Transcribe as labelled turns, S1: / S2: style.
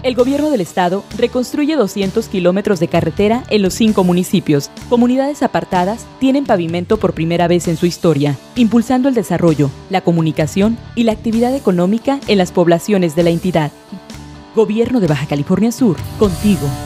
S1: El gobierno del estado reconstruye 200 kilómetros de carretera en los 5 municipios. Comunidades apartadas tienen pavimento por primera vez en su historia, impulsando el desarrollo, la comunicación y la actividad económica en las poblaciones de la entidad. Gobierno de Baja California Sur, contigo.